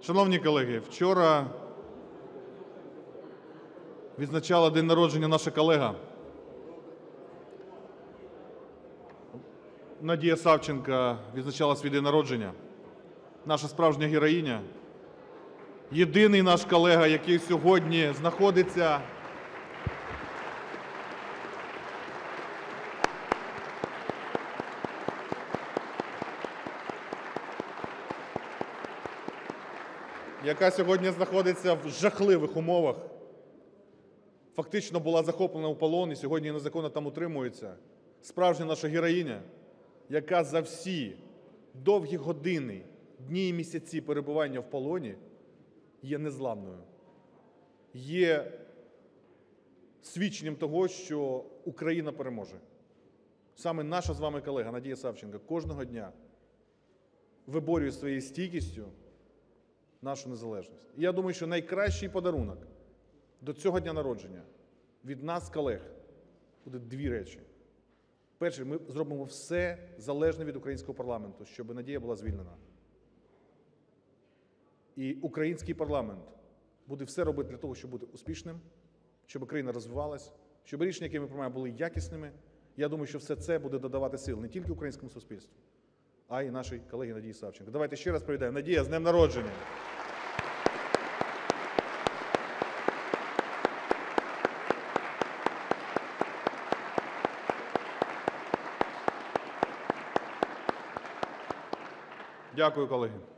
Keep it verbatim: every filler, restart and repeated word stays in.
Шановні колеги, вчора відзначала день народження наша колега Надія Савченко, відзначала свій день народження. Наша справжня героїня, єдиний наш колега, який сьогодні знаходиться яка сьогодні знаходиться в жахливих умовах, фактично була захоплена у полон і сьогодні незаконно там утримується. Справжня наша героїня, яка за всі довгі години, дні і місяці перебування в полоні є незламною, є свідченням того, що Україна переможе. Саме наша з вами колега Надія Савченко кожного дня виборює своєю стійкістю нашу незалежність. І я думаю, що найкращий подарунок до цього дня народження від нас, колег, буде дві речі. Перше, ми зробимо все залежне від українського парламенту, щоб Надія була звільнена. І український парламент буде все робити для того, щоб бути успішним, щоб країна розвивалась, щоб рішення, які ми приймаємо, були якісними. Я думаю, що все це буде додавати сил не тільки українському суспільству, а й нашій колегі Надії Савченко. Давайте ще раз привітаємо. Надія, з днем народження! Дякую, колеги.